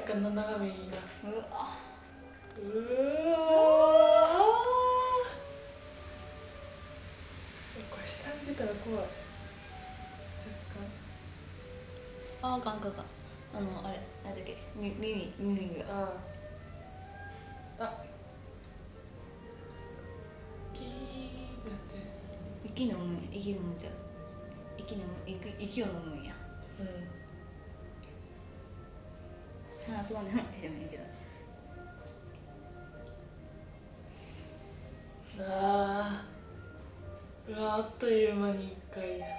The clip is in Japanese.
かな眺めいいな。 うわこれ下見てたら怖い。若あかんかんかん。あれなんだっけ、耳が。 干。あキーってなってる。 息飲むんや。息飲むんちゃう。息を飲むんや。鼻つまんでふんってしてもいいけど。 うわあっという間に一回や。